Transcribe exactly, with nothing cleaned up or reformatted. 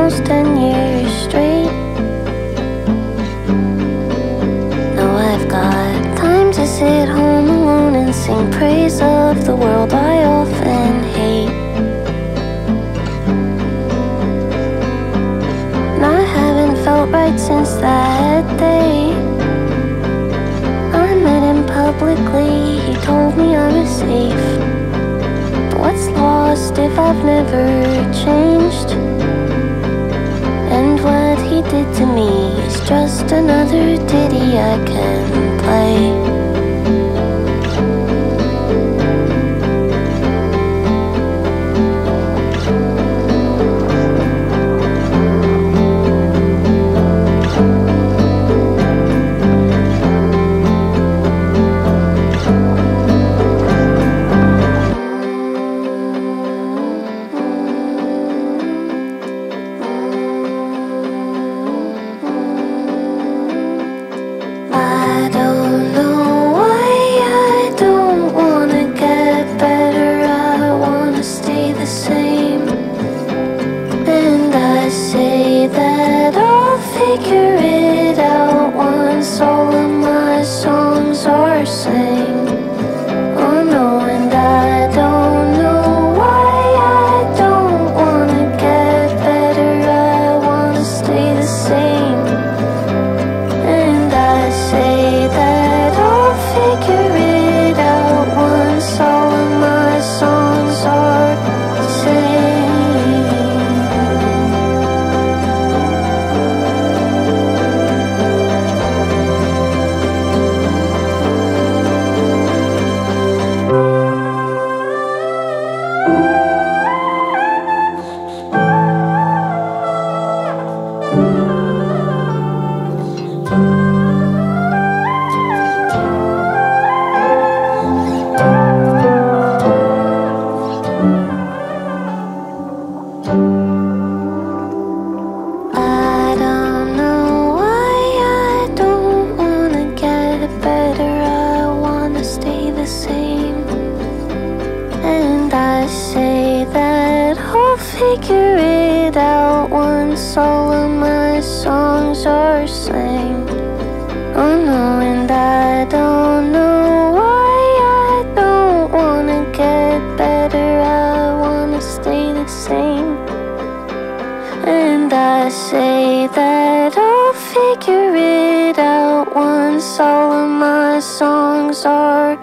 almost ten years straight. Now I've got time to sit home alone and sing praise of the world I often hate. And I haven't felt right since that day. I met him publicly, he told me I was safe. But what's lost if I've never changed? And what he did to me is just another ditty I can play. Figure it out once all of my songs are sang. Oh no, and I don't know why I don't wanna get better, I wanna stay the same. And I say that I'll figure it out once all of my songs are sang. Figure it out once all of my songs are sang. Oh no, and I don't know why I don't wanna get better, I wanna stay the same. And I say that I'll figure it out once all of my songs are